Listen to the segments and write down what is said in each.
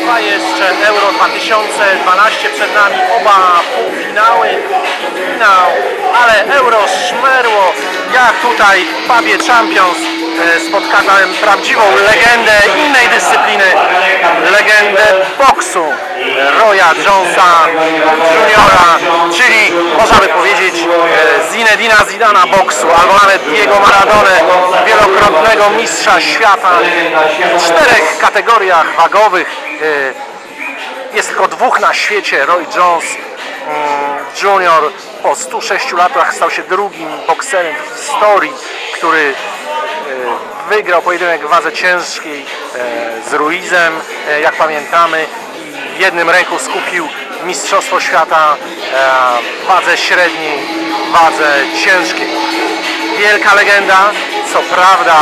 Trwa jeszcze Euro 2012, przed nami oba półfinały i finał, ale Euro szmerło. Ja tutaj w pubie Champions spotkałem prawdziwą legendę innej dyscypliny, legendę boksu, Roya Jonesa Juniora, czyli można by powiedzieć Zinedina Zidana boksu, albo nawet Diego Maradonę, wielokrotnego mistrza świata w 4 kategoriach wagowych. Jest tylko 2 na świecie. Roy Jones Junior po 106 latach stał się drugim bokserem w historii, który wygrał pojedynek w wadze ciężkiej z Ruizem, jak pamiętamy, i w jednym ręku skupił mistrzostwo świata w wadze średniej, w wadze ciężkiej. Wielka legenda, co prawda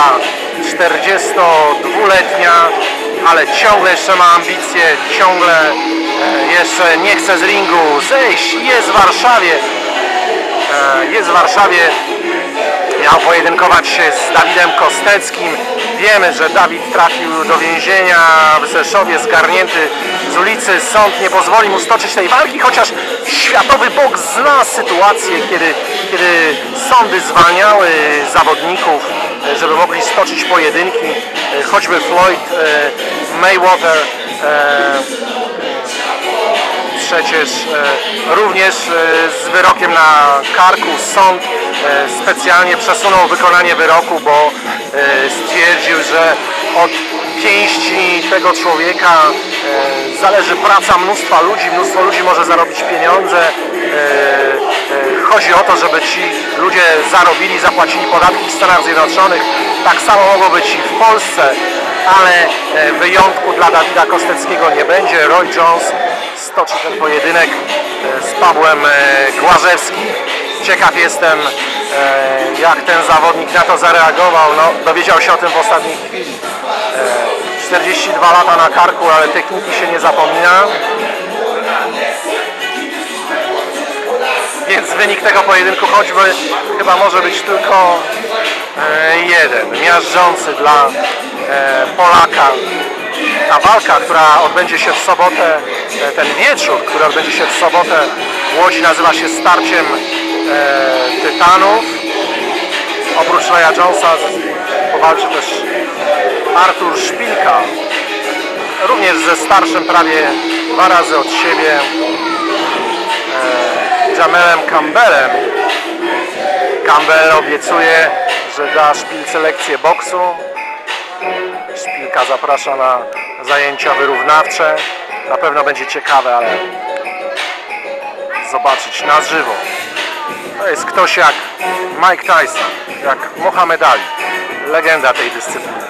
42-letnia, ale ciągle jeszcze ma ambicje, ciągle jeszcze nie chce z ringu zejść. Jest w Warszawie. Miał pojedynkować się z Dawidem Kosteckim. Wiemy, że Dawid trafił do więzienia w Rzeszowie, zgarnięty z ulicy. Sąd nie pozwoli mu stoczyć tej walki, chociaż światowy boks zna sytuację, kiedy sądy zwalniały zawodników, żeby mogli stoczyć pojedynki. Choćby Floyd Mayweather przecież również z wyrokiem na karku. Sąd specjalnie przesunął wykonanie wyroku, bo stwierdził, że od pięści tego człowieka zależy praca mnóstwa ludzi. Mnóstwo ludzi może zarobić pieniądze. Chodzi o to, żeby ci ludzie zarobili, zapłacili podatki w Stanach Zjednoczonych. Tak samo mogło być i w Polsce, ale wyjątku dla Dawida Kosteckiego nie będzie. Roy Jones stoczy ten pojedynek z Pawłem Głażewskim. Ciekaw jestem, jak ten zawodnik na to zareagował. No, dowiedział się o tym w ostatniej chwili. 42 lata na karku, ale techniki się nie zapomina. Więc wynik tego pojedynku choćby chyba może być tylko jeden, miażdżący dla Polaka. Ta walka, która odbędzie się w sobotę, ten wieczór, który odbędzie się w sobotę w Łodzi, nazywa się Starciem Tytanów. Oprócz Roya Jonesa powalczy też Artur Szpilka, również ze starszym prawie 2 razy od siebie Jamelem Campbellem. Campbell obiecuje, że da Szpilce lekcję boksu. Szpilka zaprasza na zajęcia wyrównawcze. Na pewno będzie ciekawe, ale zobaczyć na żywo. To jest ktoś jak Mike Tyson, jak Muhammad Ali, legenda tej dyscypliny.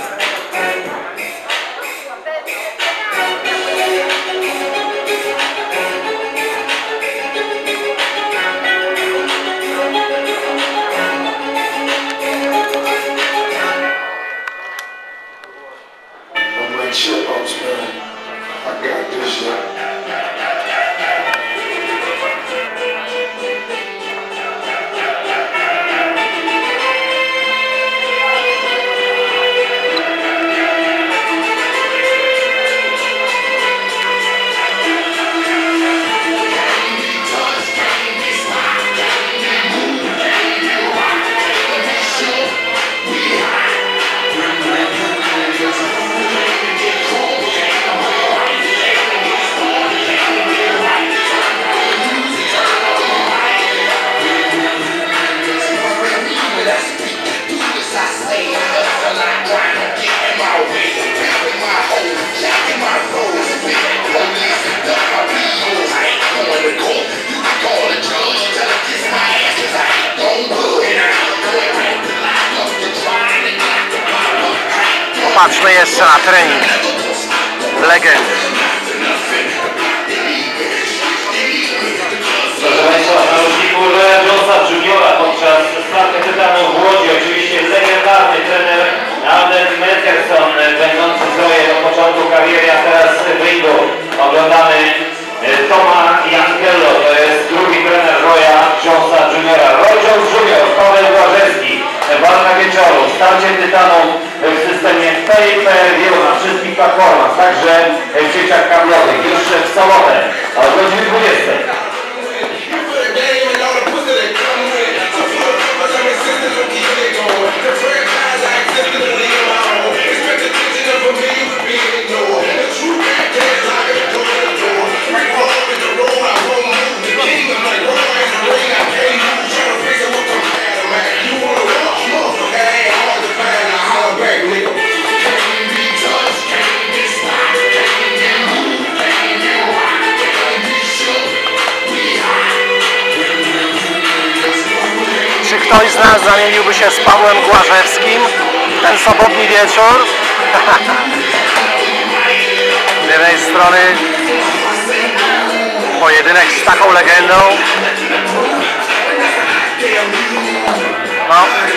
Patrzmy jeszcze na trening legendy. Proszę Państwa, na roczniku Roya Jonesa Juniora podczas Starcia Tytanów w Łodzi oczywiście legendarny trener Alden Meckerson, będący z Royem od początku kariery, a teraz w ringu. Oglądamy Toma Jankello, to jest drugi trener Roya Jonesa Juniora. Roy Jones Junior, Paweł Głażewski, walka wieczoru, Starcie Tytanów w systemie pay per view na wszystkich platformach, także w sieciach kablowych już w sobotę o godzinie 20. Czy ktoś z nas zamieniłby się z Pawłem Głażewskim w ten sobotni wieczór? Z jednej strony pojedynek z taką legendą. No.